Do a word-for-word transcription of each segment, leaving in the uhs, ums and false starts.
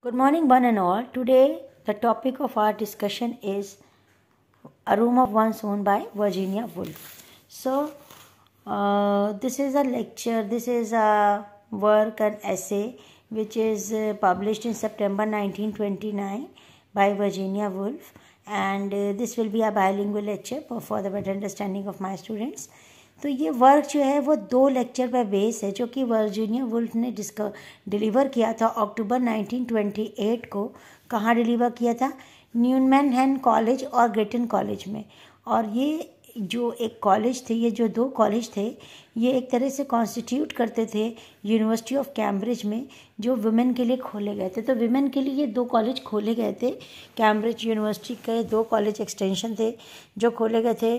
Good morning, one and all. Today, the topic of our discussion is A Room of One's Own by Virginia Woolf. So, uh, this is a lecture, this is a work, an essay, which is uh, published in September nineteen twenty-nine by Virginia Woolf. And uh, this will be a bilingual lecture for the better understanding of my students. तो ये work जो है वो दो lecture पर base है जो कि वर्जीनिया वुल्फ ने डिस्क डिलीवर किया था अक्टूबर नाइनटीन ट्वेंटी एट को. कहाँ डिलीवर किया था? न्यूमैनहम कॉलेज और ग्रेटन कॉलेज में. और ये जो एक कॉलेज थे, ये जो दो कॉलेज थे, ये एक तरह से कॉन्स्टिट्यूट करते थे यूनिवर्सिटी ऑफ कैम्ब्रिज में, जो वुमेन के लिए खोले गए थे. तो वुमेन के लिए ये दो कॉलेज खोले गए थे. कैम्ब्रिज यूनिवर्सिटी के दो कॉलेज एक्सटेंशन थे जो खोले गए थे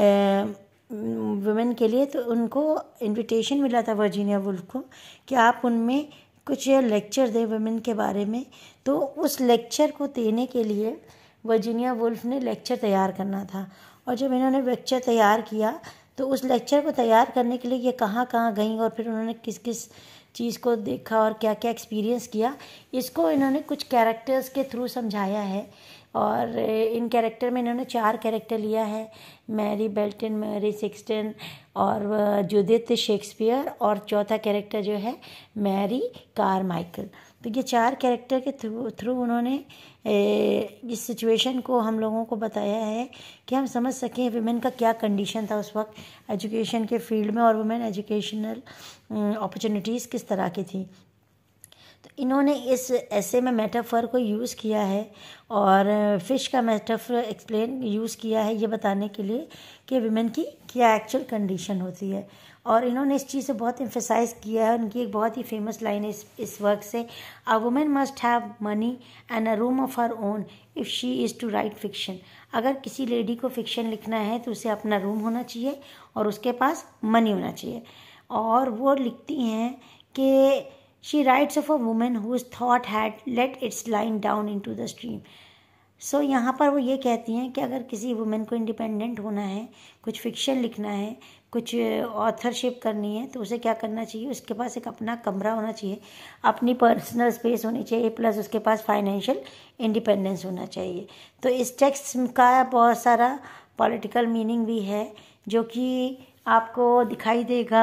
वुमेन के लिए. तो उनको इनविटेशन मिला था वर्जीनिया वुल्फ को कि आप उनमें कुछ लेक्चर दें वुमेन के बारे में. तो उस लेक्चर को देने के लिए वर्जीनिया वुल्फ ने लेक्चर तैयार करना था. और जब इन्होंने लेक्चर तैयार किया तो उस लेक्चर को तैयार करने के लिए ये कहाँ कहाँ गई और फिर उन्होंने किस किस चीज़ को देखा और क्या क्या एक्सपीरियंस किया, इसको इन्होंने कुछ कैरेक्टर्स के थ्रू समझाया है. और इन कैरेक्टर में इन्होंने चार कैरेक्टर लिया है: मैरी बेल्टन, मैरी सेक्सटन और जूडिथ शेक्सपियर, और चौथा कैरेक्टर जो है मैरी कारमाइकल. तो ये चार कैरेक्टर के थ्रू थ्रू उन्होंने इस सिचुएशन को हम लोगों को बताया है कि हम समझ सकें वुमेन का क्या कंडीशन था उस वक्त एजुकेशन के फील्ड में और वुमेन एजुकेशनल अपॉर्चुनिटीज़ किस तरह की थी. तो इन्होंने इस ऐसे में मेटाफर को यूज़ किया है और फिश का मेटाफर एक्सप्लेन यूज़ किया है ये बताने के लिए कि वुमेन की क्या एक्चुअल कंडीशन होती है. और इन्होंने इस चीज़ से बहुत एम्फेसाइज किया है. उनकी एक बहुत ही फेमस लाइन है इस इस वर्क से: a women must have money and a room of her own if she is to write fiction. अगर किसी लेडी को फिक्शन लिखना है तो उसे अपना रूम होना चाहिए और उसके पास मनी होना चाहिए. और वो लिखती हैं कि she writes of a woman whose thought had let its line down into the stream. So so, यहाँ पर वो ये कहती हैं कि अगर किसी वुमेन को इंडिपेंडेंट होना है, कुछ फिक्शन लिखना है, कुछ ऑथरशिप करनी है, तो उसे क्या करना चाहिए? उसके पास एक अपना कमरा होना चाहिए, अपनी पर्सनल स्पेस होनी चाहिए, प्लस उसके पास फाइनेंशियल इंडिपेंडेंस होना चाहिए. तो इस टेक्स्ट का बहुत सारा पॉलिटिकल मीनिंग भी है जो कि आपको दिखाई देगा.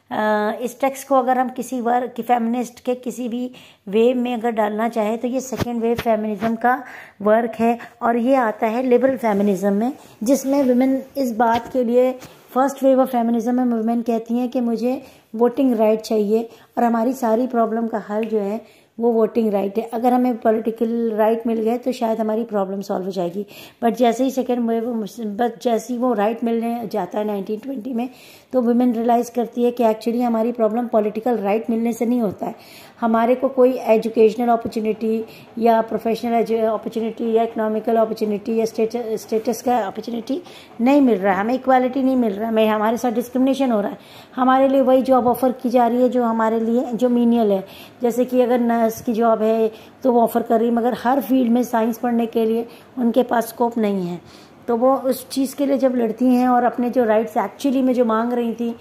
इस टेक्स्ट को अगर हम किसी वर्क की फेमिनिस्ट के किसी भी वेव में अगर डालना चाहे तो ये सेकेंड वेव फेमिनिज्म का वर्क है. और ये आता है लिबरल फेमिनिज्म में, जिसमें वुमेन इस बात के लिए फर्स्ट वेव ऑफ फेमिनिज्म में वुमेन कहती हैं कि मुझे वोटिंग राइट चाहिए और हमारी सारी प्रॉब्लम का हल जो है वो वोटिंग राइट है. अगर हमें पॉलिटिकल राइट मिल गए तो शायद हमारी प्रॉब्लम सॉल्व हो जाएगी. बट जैसे ही सेकेंड वेव बट जैसे ही वो राइट मिलने जाता है नाइनटीन ट्वेंटी में, तो वुमेन रियलाइज़ करती है कि एक्चुअली हमारी प्रॉब्लम पॉलिटिकल राइट मिलने से नहीं होता है. हमारे को कोई एजुकेशनल अपॉर्चुनिटी या प्रोफेशनल अपॉर्चुनिटी या इकोनॉमिकल अपॉर्चुनिटी या स्टेटस स्टेटस का अपॉर्चुनिटी नहीं मिल रहा है, हमें इक्वालिटी नहीं मिल रहा है, हमारे साथ डिस्क्रिमिनेशन हो रहा है. हमारे लिए वही जॉब ऑफर की जा रही है जो हमारे लिए जो मीनियल है. जैसे कि अगर नर्स की जॉब है तो वो ऑफ़र कर रही है, मगर हर फील्ड में साइंस पढ़ने के लिए उनके पास स्कोप नहीं है. तो वो उस चीज़ के लिए जब लड़ती हैं और अपने जो राइट्स एक्चुअली में जो मांग रही थी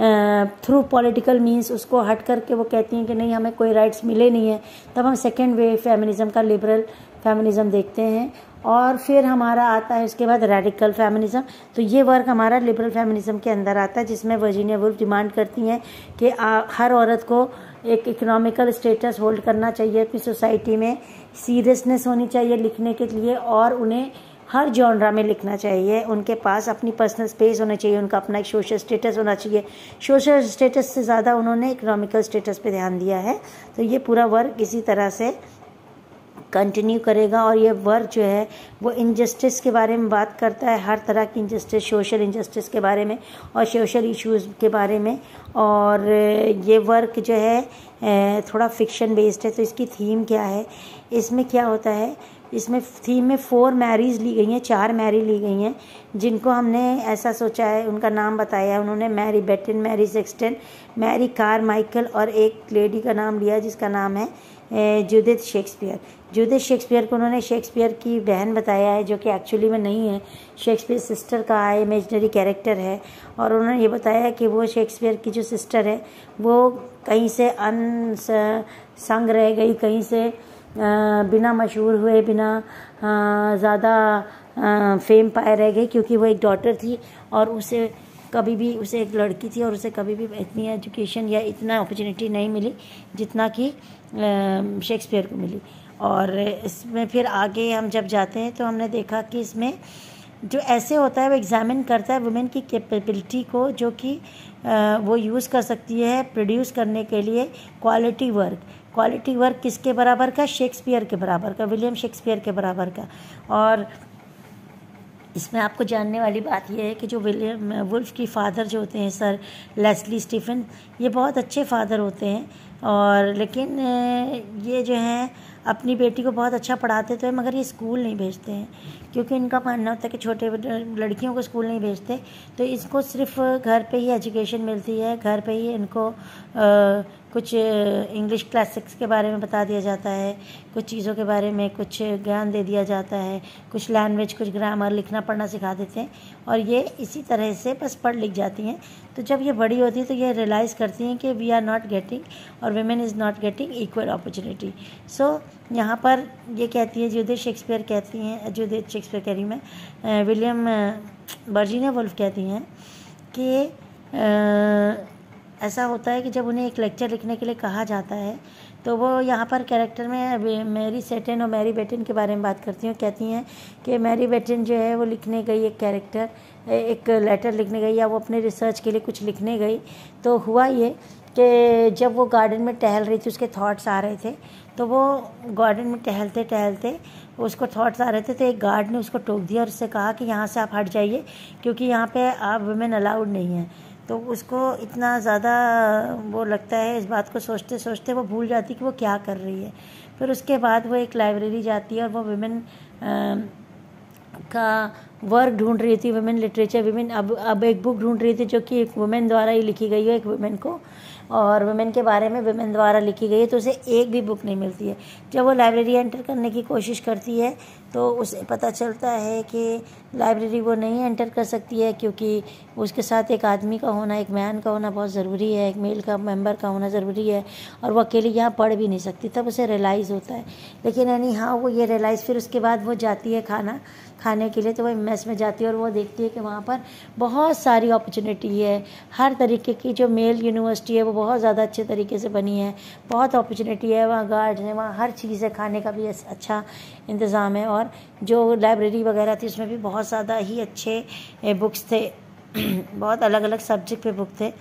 थ्रू पॉलिटिकल मींस उसको हट करके वो कहती हैं कि नहीं हमें कोई राइट्स मिले नहीं है, तब हम सेकेंड वेव फेमिनिज्म का लिबरल फेमिनिज्म देखते हैं. और फिर हमारा आता है उसके बाद रेडिकल फेमिनिज्म. तो ये वर्क हमारा लिबरल फेमिनिज्म के अंदर आता है, जिसमें वर्जीनिया वुल्फ डिमांड करती हैं कि आ, हर औरत को एक इकोनॉमिकल स्टेटस होल्ड करना चाहिए अपनी सोसाइटी में, सीरियसनेस होनी चाहिए लिखने के लिए, और उन्हें हर जॉनरा में लिखना चाहिए. उनके पास अपनी पर्सनल स्पेस होना चाहिए, उनका अपना एक सोशल स्टेटस होना चाहिए. सोशल स्टेटस से ज़्यादा उन्होंने इकोनॉमिकल स्टेटस पे ध्यान दिया है. तो ये पूरा वर्क इसी तरह से कंटिन्यू करेगा. और ये वर्क जो है वो इनजस्टिस के बारे में बात करता है, हर तरह की इनजस्टिस, सोशल इनजस्टिस के बारे में और सोशल इश्यूज़ के बारे में. और ये वर्क जो है थोड़ा फिक्शन बेस्ड है. तो इसकी थीम क्या है? इसमें क्या होता है, इसमें थीम में फोर मैरीज ली गई हैं, चार मैरी ली गई हैं, जिनको हमने ऐसा सोचा है, उनका नाम बताया है उन्होंने: Mary Beton, Mary Sexton, Mary Carmichael, और एक लेडी का नाम लिया जिसका नाम है जूडिथ शेक्सपियर. जूडिथ शेक्सपियर को उन्होंने शेक्सपियर की बहन बताया है, जो कि एक्चुअली में नहीं है, शेक्सपियर सिस्टर का है, इमेजनरी कैरेक्टर है. और उन्होंने ये बताया कि वो शेक्सपियर की जो सिस्टर है वो कहीं से अनसंग रह गई, कहीं से बिना मशहूर हुए, बिना ज़्यादा फेम पाए रह गई, क्योंकि वो एक डॉटर थी और उसे कभी भी उसे एक लड़की थी और उसे कभी भी इतनी एजुकेशन या इतना अपॉर्चुनिटी नहीं मिली जितना कि शेक्सपियर को मिली। और इसमें फिर आगे हम जब जाते हैं तो हमने देखा कि इसमें जो ऐसे होता है वो एग्जामिन करता है वुमेन की कैपेबिलिटी को, जो कि वो यूज़ कर सकती है प्रोड्यूस करने के लिए क्वालिटी वर्क। क्वालिटी वर्क किसके बराबर का? शेक्सपियर के बराबर का, विलियम शेक्सपियर के बराबर का। और इसमें आपको जानने वाली बात यह है कि जो विलियम वुल्फ की फ़ादर जो होते हैं सर लेस्ली स्टीफन, ये बहुत अच्छे फ़ादर होते हैं। और लेकिन ये जो हैं अपनी बेटी को बहुत अच्छा पढ़ाते तो है, मगर ये स्कूल नहीं भेजते हैं, क्योंकि इनका मानना होता है कि छोटे लड़कियों को स्कूल नहीं भेजते, तो इसको सिर्फ घर पे ही एजुकेशन मिलती है, घर पे ही इनको आ, कुछ इंग्लिश क्लासिक्स के बारे में बता दिया जाता है, कुछ चीज़ों के बारे में कुछ ज्ञान दे दिया जाता है, कुछ लैंग्वेज, कुछ ग्रामर, लिखना पढ़ना सिखा देते हैं, और ये इसी तरह से बस पढ़ लिख जाती हैं। तो जब ये बड़ी होती है तो ये रियलाइज़ करती हैं कि वी आर नॉट गेटिंग और women is not getting equal opportunity. So यहाँ पर ये कहती है, जूडिथ शेक्सपियर कहती हैं, जूडिथ शेक्सपियर कह रही मैं, विलियम वर्जीनिया वुल्फ कहती हैं कि आ, ऐसा होता है कि जब उन्हें एक लेक्चर लिखने के लिए कहा जाता है तो वो यहाँ पर कैरेक्टर में मैरी सेटन और मैरी बेटन के बारे में बात करती हैं। कहती हैं कि मैरी बेटन जो है वो लिखने गई एक कैरेक्टर, एक लेटर लिखने गई, या वो अपने रिसर्च के लिए कुछ लिखने गई। तो हुआ ये कि जब वो गार्डन में टहल रही थी, उसके थॉट्स आ रहे थे, तो वो गार्डन में टहलते टहलते उसको थॉट्स आ रहे थे, तो एक गार्ड ने उसको टोक दिया और उससे कहा कि यहाँ से आप हट जाइए, क्योंकि यहाँ पे आप वुमेन अलाउड नहीं हैं। तो उसको इतना ज़्यादा वो लगता है, इस बात को सोचते सोचते वो भूल जाती कि वो क्या कर रही है। फिर उसके बाद वो एक लाइब्रेरी जाती है और वो वुमेन का वर्क ढूंढ रही थी, वुमेन लिटरेचर, वुमेन अब अब एक बुक ढूंढ रही थी जो कि एक वुमेन द्वारा ही लिखी गई है, एक वुमेन को, और वुमेन के बारे में वुमेन द्वारा लिखी गई है, तो उसे एक भी बुक नहीं मिलती है। जब वो लाइब्रेरी एंटर करने की कोशिश करती है तो उसे पता चलता है कि लाइब्रेरी वो नहीं एंटर कर सकती है, क्योंकि उसके साथ एक आदमी का होना, एक मैन का होना बहुत ज़रूरी है, एक मेल का मेंबर का होना ज़रूरी है, और वो अकेले यहाँ पढ़ भी नहीं सकती। तब उसे रियलाइज़ होता है। लेकिन यानी हाँ वो ये रियलाइज़, फिर उसके बाद वो जाती है खाना खाने के लिए, तो वो मेस में जाती है और वो देखती है कि वहाँ पर बहुत सारी अपॉर्चुनिटी है, हर तरीके की जो मेल यूनिवर्सिटी है वो बहुत ज़्यादा अच्छे तरीके से बनी है, बहुत अपॉर्चुनिटी है, वहाँ गार्ड्स हैं, वहाँ हर चीज़ है, खाने का भी अच्छा इंतज़ाम है, और जो लाइब्रेरी वगैरह थी उसमें भी बहुत ज़्यादा ही अच्छे बुक्स थे, बहुत अलग अलग सब्जेक्ट पे बुक थे।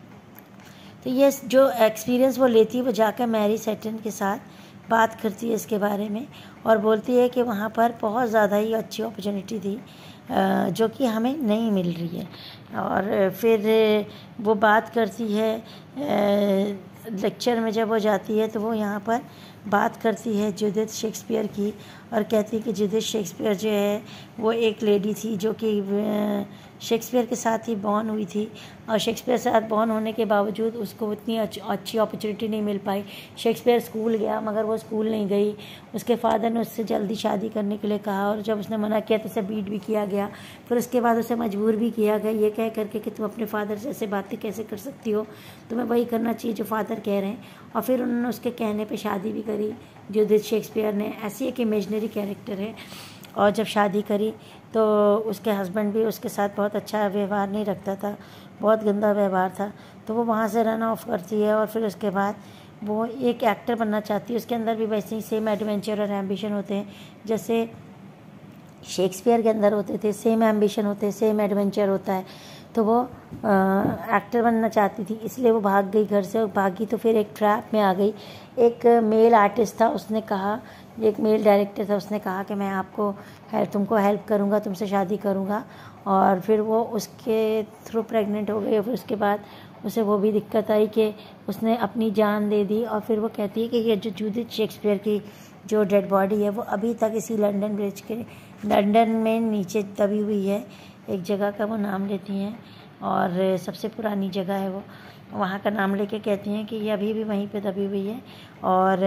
तो ये जो एक्सपीरियंस वो लेती है, वो जाकर मैरी सेटन के साथ बात करती है इसके बारे में और बोलती है कि वहाँ पर बहुत ज़्यादा ही अच्छी अपॉर्चुनिटी थी जो कि हमें नहीं मिल रही है। और फिर वो बात करती है, लेक्चर में जब वो जाती है तो वो यहाँ पर बात करती है जूडिथ शेक्सपियर की, और कहती है कि जूडिथ शेक्सपियर जो है वो एक लेडी थी जो कि शेक्सपियर के साथ ही बॉर्न हुई थी, और शेक्सपियर के साथ बॉर्न होने के बावजूद उसको इतनी अच्छी अपॉर्चुनिटी नहीं मिल पाई। शेक्सपियर स्कूल गया मगर वो स्कूल नहीं गई, उसके फादर ने उससे जल्दी शादी करने के लिए कहा, और जब उसने मना किया तो उसे बीट भी किया गया। फिर उसके बाद उसे मजबूर भी किया गया ये कह करके कि तुम अपने फादर से ऐसे बातें कैसे कर सकती हो, तुम्हें वही करना चाहिए जो फादर कह रहे हैं। और फिर उन्होंने उसके कहने पर शादी भी करी जूडिथ शेक्सपियर ने। ऐसी एक इमेजनरी कैरेक्टर है। और जब शादी करी तो उसके हस्बैंड भी उसके साथ बहुत अच्छा व्यवहार नहीं रखता था, बहुत गंदा व्यवहार था, तो वो वहाँ से रन ऑफ करती है। और फिर उसके बाद वो एक एक्टर बनना चाहती है। उसके अंदर भी वैसे ही सेम एडवेंचर और एम्बिशन होते हैं जैसे शेक्सपियर के अंदर होते थे, सेम एम्बिशन होते हैं, सेम एडवेंचर होता है। तो वो आ, एक्टर बनना चाहती थी, इसलिए वो भाग गई घर से। और भागी तो फिर एक ट्रैप में आ गई। एक मेल आर्टिस्ट था, उसने कहा, एक मेल डायरेक्टर था, उसने कहा कि मैं आपको है तुमको हेल्प करूँगा, तुमसे शादी करूँगा। और फिर वो उसके थ्रू प्रेग्नेंट हो गई। और फिर उसके बाद उसे वो भी दिक्कत आई कि उसने अपनी जान दे दी। और फिर वो कहती है कि ये जो जूडिथ शेक्सपियर की जो डेड बॉडी है वो अभी तक इसी लंदन ब्रिज के लंदन में नीचे दबी हुई है। एक जगह का वो नाम लेती हैं और सबसे पुरानी जगह है वो, वहाँ का नाम लेके कहती हैं कि ये अभी भी वहीं पे दबी हुई है। और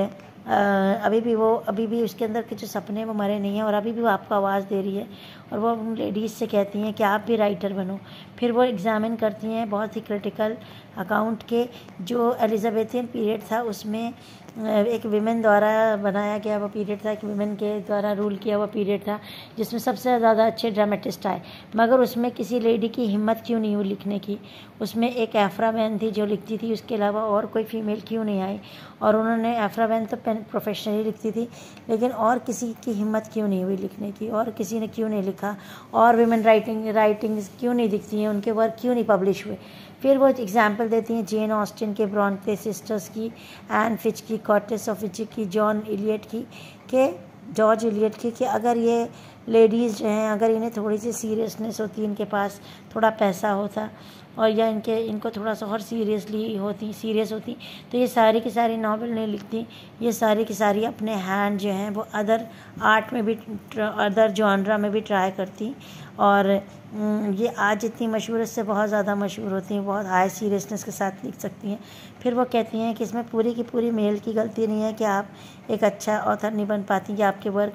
अभी भी वो अभी भी उसके अंदर के जो सपने वो मरे नहीं हैं और अभी भी वो आपको आवाज़ दे रही है और वो उन लेडीज़ से कहती हैं कि आप भी राइटर बनो। फिर वो एग्ज़ामिन करती हैं बहुत ही क्रिटिकल अकाउंट के जो एलिज़ाबेथियन पीरियड था उसमें एक विमेन द्वारा बनाया गया वो पीरियड था, एक विमेन के द्वारा रूल किया हुआ पीरियड था जिसमें सबसे ज़्यादा अच्छे ड्रामेटिस्ट आए, मगर उसमें किसी लेडी की हिम्मत क्यों नहीं हुई लिखने की। उसमें एक एफ्रा बैन थी जो लिखती थी, उसके अलावा और कोई फीमेल क्यों नहीं आई। और उन्होंने एफ्रा बैन तो प्रोफेशनली लिखती थी, लेकिन और किसी की हिम्मत क्यों नहीं हुई लिखने की, और किसी ने क्यों नहीं लिखा, और विमेन राइटिंग राइटिंग्स क्यों नहीं दिखती हैं, उनके वर्क क्यों नहीं पब्लिश हुए। फिर वो एग्जाम्पल देती हैं जेन ऑस्टिन के, ब्रॉन्टे सिस्टर्स की, एन फिच की, कॉर्टेस ऑफ विचिक की, जॉन इलियट की के जॉर्ज इलियट की कि अगर ये लेडीज़ जो हैं अगर इन्हें थोड़ी सी सीरियसनेस होती, इनके पास थोड़ा पैसा होता और या इनके इनको थोड़ा सा और सीरियसली होती सीरियस होती तो ये सारी की सारी नावल नहीं लिखती। ये सारी की सारी अपने हैंड जो हैं वो अदर आर्ट में भी अदर जॉनरा में भी ट्राई करती और ये आज इतनी मशहूर इससे बहुत ज़्यादा मशहूर होती हैं, बहुत हाई सीरियसनेस के साथ लिख सकती हैं। फिर वो कहती हैं कि इसमें पूरी की पूरी मेल की गलती नहीं है कि आप एक अच्छा ऑथर नहीं बन पाती या आपके वर्क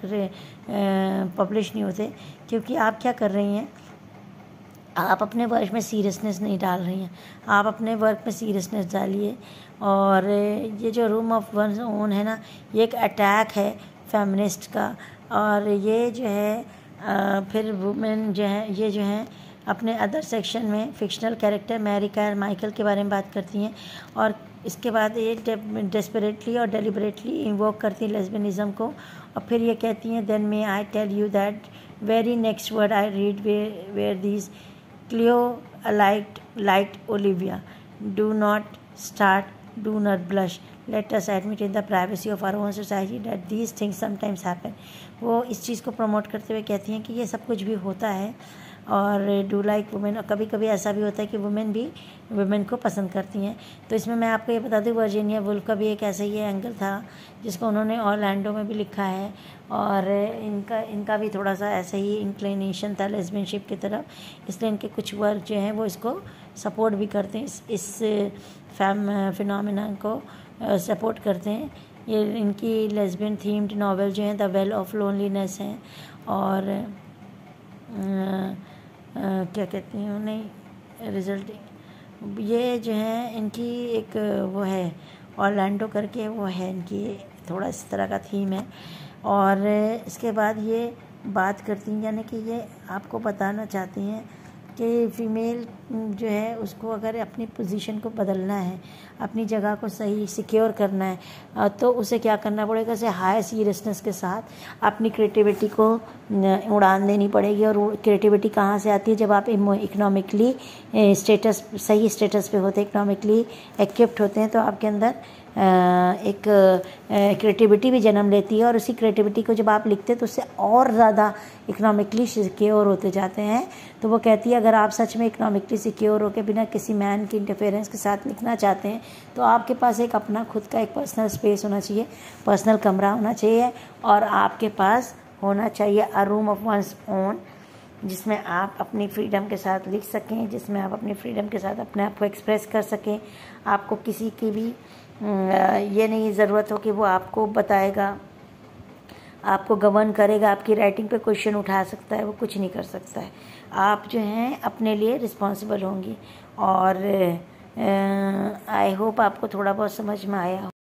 पब्लिश नहीं होते, क्योंकि आप क्या कर रही हैं, आप अपने वर्क में सीरियसनेस नहीं डाल रही हैं, आप अपने वर्क में सीरियसनेस डालिए। और ये जो रूम ऑफ वंस ओन है ना, ये एक अटैक है फेमिनिस्ट का। और ये जो है आ, फिर वुमेन जो है ये जो हैं अपने अदर सेक्शन में fictional character Mary Carmichael के बारे में बात करती हैं और इसके बाद ये डेस्परेटली और डेलिबरेटली इन्वोक करती हैं लेस्बियनिज़म को। और फिर ये कहती हैं then may I tell you that very next word I read where where these Chloe liked liked Olivia do not start do not blush, let us admit in the privacy of our own society that these things sometimes happen। वो इस चीज़ को promote करते हुए कहती हैं कि ये सब कुछ भी होता है और डू लाइक वुमेन, और कभी कभी ऐसा भी होता है कि वुमेन भी वुमेन को पसंद करती हैं। तो इसमें मैं आपको ये बता दूँ वर्जीनिया वुल्फ का भी एक ऐसा ही एंगल था जिसको उन्होंने ऑरलैंडो में भी लिखा है और इनका इनका भी थोड़ा सा ऐसा ही इंक्लिनेशन था लेस्बियनशिप की तरफ, इसलिए इनके कुछ वर्क जो हैं वो इसको सपोर्ट भी करते हैं, इस, इस फैम फिनोमेना को सपोर्ट करते हैं। ये इनकी लेस्बियन थीम्ड नावल जो हैं द वेल ऑफ लोनलीनेस हैं और आ, आ, क्या कहती हैं उन्हें रिजल्ट, ये जो है इनकी एक वो है ऑरलैंडो करके वो है इनकी थोड़ा इस तरह का थीम है। और इसके बाद ये बात करती हैं यानी कि ये आपको बताना चाहती हैं कि फ़ीमेल जो है उसको अगर अपनी पोजीशन को बदलना है, अपनी जगह को सही सिक्योर करना है तो उसे क्या करना पड़ेगा, उसे हाई सीरियसनेस के साथ अपनी क्रिएटिविटी को उड़ान देनी पड़ेगी। और क्रिएटिविटी कहाँ से आती है, जब आप इकोनॉमिकली स्टेटस सही स्टेटस पे होते हैं, इकोनॉमिकली इक्विप्ड होते हैं तो आपके अंदर एक क्रिएटिविटी भी जन्म लेती है और उसी क्रिएटिविटी को जब आप लिखते हैं तो उससे और ज़्यादा इकोनॉमिकली सिक्योर होते जाते हैं। तो वो कहती है अगर आप सच में इकोनॉमिकली सिक्योर होकर बिना किसी मैन की इंटरफेरेंस के साथ लिखना चाहते हैं तो आपके पास एक अपना खुद का एक पर्सनल स्पेस होना चाहिए, पर्सनल कमरा होना चाहिए और आपके पास होना चाहिए a room of one's own, जिसमें आप अपनी फ्रीडम के साथ लिख सकें, जिसमें आप अपनी फ्रीडम के साथ अपने आप को एक्सप्रेस कर सकें। आपको किसी की भी ये नहीं ज़रूरत हो कि वो आपको बताएगा, आपको गवर्न करेगा, आपकी राइटिंग पे क्वेश्चन उठा सकता है, वो कुछ नहीं कर सकता है। आप जो हैं अपने लिए रिस्पॉन्सिबल होंगी। और आई होप आपको थोड़ा बहुत समझ में आया हो।